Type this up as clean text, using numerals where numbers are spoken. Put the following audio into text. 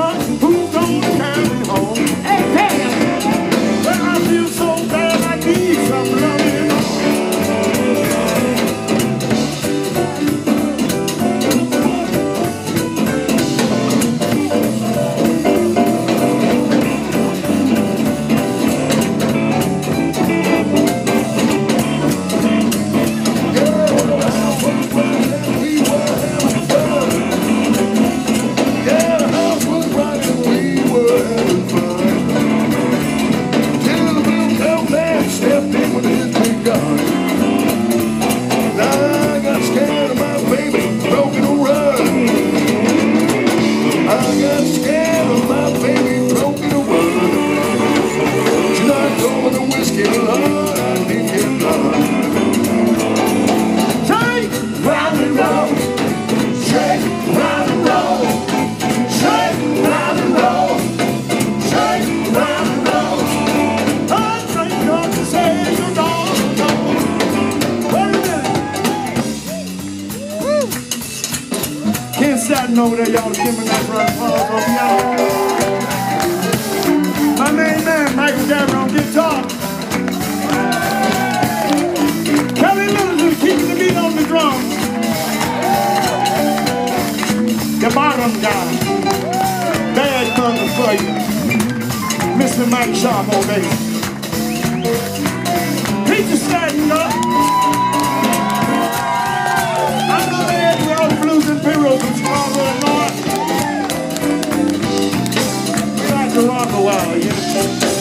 Lord, who's gonna carry me home? Well, I feel so bad, I need some loving. Staten over there, y'all. Give me that run applause over y'all. My main man, Michael Garrett on guitar. Kelly Littleton keeping the beat on the drums. The bottom guy, bad thunder for you. Mr. Mike Scharf on bass. Preacher Staten up. I'm Lil Ed Williams, Blues and Pillows from Chicago, Illinois. We like to rock a while, you know.